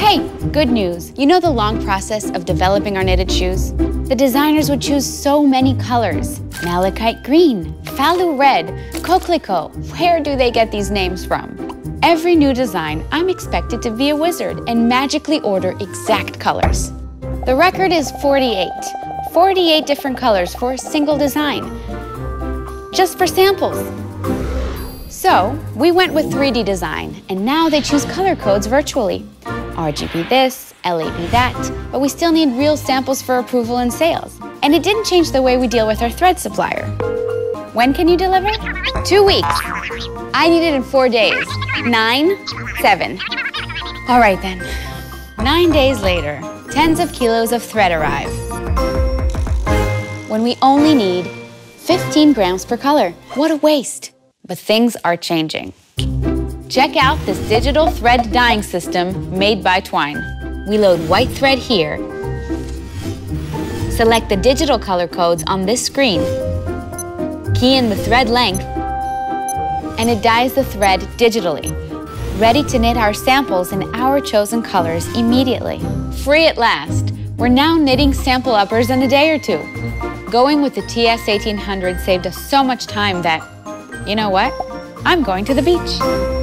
Hey, good news. You know the long process of developing our knitted shoes? The designers would choose so many colors. Malachite green, phthalo red, coquelicot. Where do they get these names from? Every new design, I'm expected to be a wizard and magically order exact colors. The record is 48. 48 different colors for a single design. Just for samples. So, we went with 3D design, and now they choose color codes virtually. RGB this, LAB that, but we still need real samples for approval and sales. And it didn't change the way we deal with our thread supplier. When can you deliver? 2 weeks. I need it in 4 days. 9, 7. All right then. 9 days later, tens of kilos of thread arrive. When we only need 15 grams per color. What a waste. But things are changing. Check out this digital thread dyeing system made by Twine. We load white thread here, select the digital color codes on this screen, key in the thread length, and it dyes the thread digitally, ready to knit our samples in our chosen colors immediately. Free at last. We're now knitting sample uppers in a day or two. Going with the TS 1800 saved us so much time that, you know what? I'm going to the beach.